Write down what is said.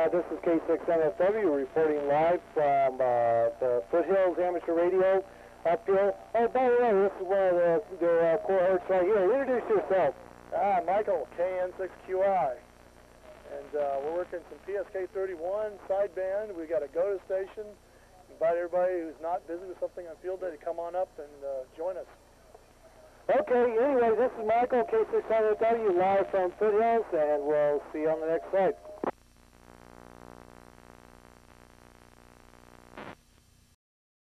This is K6NSW reporting live from the Foothills Amateur Radio uphill. Oh, by the way, this is one of their cohorts right here. Introduce yourself. Mikel KN6QI. And we're working some PSK31 sideband. We've got a GOTA station. Invite everybody who's not busy with something on field day to come on up and join us. Okay, anyway, this is Michael, K6NSW, live from Foothills, and we'll see you on the next slide.